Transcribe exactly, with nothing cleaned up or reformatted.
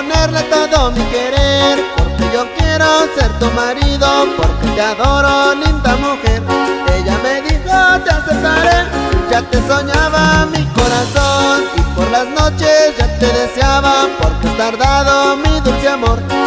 ponerle todo mi querer, porque yo quiero ser tu marido, porque te adoro, linda mujer. Ella me dijo te aceptaré, ya te soñaba mi corazón, y por las noches ya te deseaba, porque has tardado mi dulce amor.